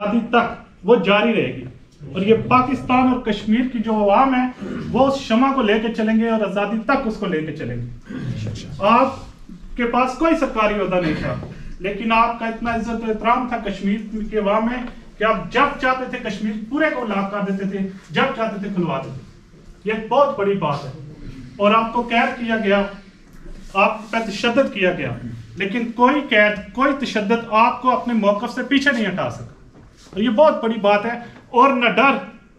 تک وہ جاری رہے گی، اور یہ پاکستان اور کشمیر کی جو عوام ہے وہ اس شمع کو لے کے چلیں گے اور آزادی تک اس کو لے کے چلیں گے۔ آپ کے پاس کوئی سرکاری عہدہ نہیں تھا، لیکن آپ کا اتنا عزت و احترام تھا کشمیر کے عوام میں کہ آپ جب چاہتے تھے کشمیر پورے کو لاک کر دیتے تھے، جب چاہتے تھے کھلوا دیتے تھے۔ یہ بہت بڑی بات ہے، اور آپ کو قید کیا گیا، آپ پہ تشدد کیا گیا، لیکن کوئی قید، کوئی تشدد آپ کو اپنے موقف سے پیچھے نہیں ہٹا سکا، اور یہ بہت بڑی بات ہے۔ اور نہ ڈر،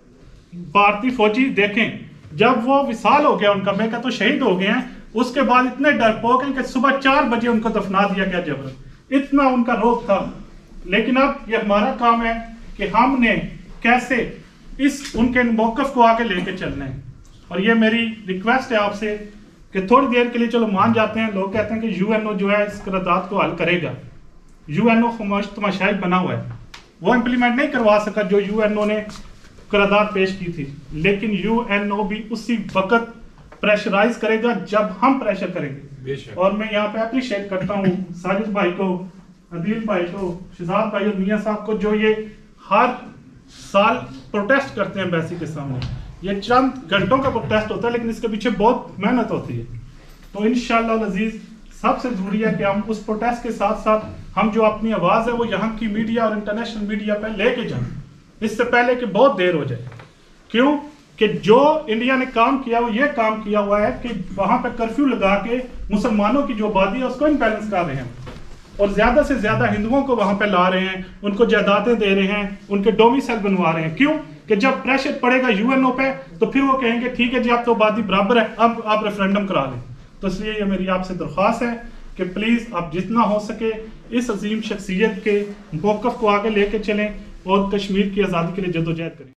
بھارتی فوجی دیکھیں جب وہ وصال ہو گیا ان کا، میں کہتا تو شہید ہو گئے ہیں، اس کے بعد اتنے ڈرپوک ہیں کہ صبح 4 بجے ان کو دفنا دیا گیا جبرن، اتنا ان کا روب تھا۔ لیکن اب یہ ہمارا کام ہے کہ ہم نے کیسے ان کے موقف کو آگے لے کے چلنا ہے، اور یہ میری ریکویسٹ ہے آپ سے کہ تھوڑی دیر کے لیے چلو مان جاتے ہیں، لوگ کہتے ہیں کہ یو این او جو ہے اس قرارداد کو حل کرے گا، یو این او خاموش تماشائی بنا ہوا ہے، وہ امپلیمنٹ نہیں کروا سکا جو یو این او نے قرارداد پیش کی تھی، لیکن یو این او بھی اسی وقت پریشرائز کرے گا جب ہم پریشر کریں گے۔ اور میں یہاں پہ اپریشیٹ کرتا ہوں ساجد بھائی کو، عدیل بھائی کو، شہزاد بھائی اور میاں صاحب کو، جو یہ ہر سال پروٹیسٹ کرتے ہیں ایمبیسی کے سامنے۔ یہ چند گھنٹوں کا پروٹیسٹ ہوتا ہے، لیکن اس کے پیچھے بہت محنت ہوتی ہے۔ تو انشاءاللہ العزیز سب سے ضروری ہے کہ ہم اس پروٹیسٹ کے ساتھ ساتھ ہم جو اپنی آواز ہے وہ یہاں کی میڈیا اور انٹرنیشنل میڈیا پہ لے کے جائیں، اس سے پہلے کہ بہت دیر ہو جائے۔ کیوں کہ جو انڈیا نے کام کیا وہ یہ کام کیا ہوا ہے کہ وہاں پہ کرفیو لگا کے مسلمانوں کی جو آبادی ہے اس کو امبیلنس کر رہے ہیں، اور زیادہ سے زیادہ ہندوؤں کو وہاں پہ لا رہے ہیں، ان کو جائیدادیں دے رہے ہیں، ان کے ڈومیسائل بنوا رہے ہیں۔ کیوں کہ جب پریشر پڑے گا یو این او پہ تو پھر وہ کہیں گے ٹھیک ہے جی اب تو آبادی برابر ہے، اب آپ ریفرینڈم کرا لیں۔ تو اس لیے یہ میری آپ سے درخواست ہے کہ پلیز آپ جتنا ہو سکے اس عظیم شخصیت کے موقف کو آگے لے کے چلیں اور کشمیر کی آزادی کے لیے جدوجہد کریں۔